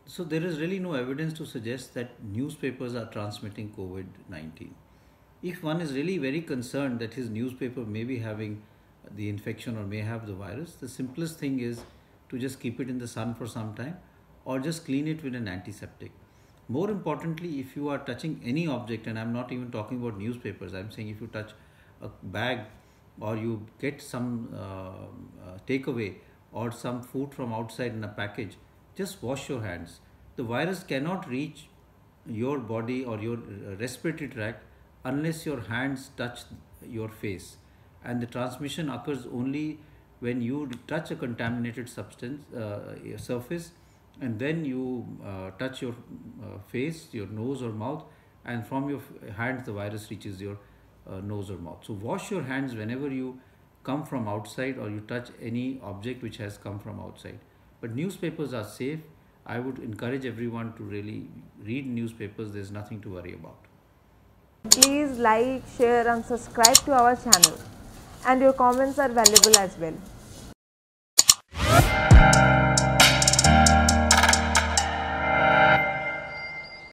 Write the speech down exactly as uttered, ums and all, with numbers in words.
So there is really no evidence to suggest that newspapers are transmitting COVID nineteen. If one is really very concerned that his newspaper may be having the infection or may have the virus, the simplest thing is to just keep it in the sun for some time or just clean it with an antiseptic. More importantly, if you are touching any object, and I'm not even talking about newspapers, I'm saying if you touch a bag or you get some uh, uh, takeaway or some food from outside in a package, just wash your hands. The virus cannot reach your body or your uh, respiratory tract unless your hands touch your face, and the transmission occurs only when you touch a contaminated substance uh, surface, and then you uh, touch your uh, face, your nose or mouth, and from your f- hands the virus reaches your uh, nose or mouth. So wash your hands whenever you come from outside or you touch any object which has come from outside. But newspapers are safe. I would encourage everyone to really read newspapers. There's nothing to worry about. Please like, share and subscribe to our channel, and your comments are valuable as well.